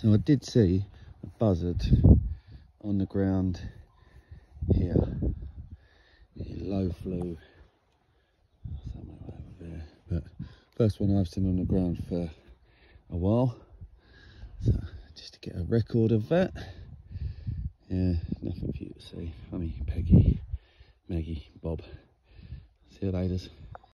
So I did see a buzzard on the ground here. He low flew somewhere over there, but first one I've seen on the ground for a while. So just to get a record of that. Yeah, nothing for you to see. I mean, Peggy, Maggie, Bob. See you later.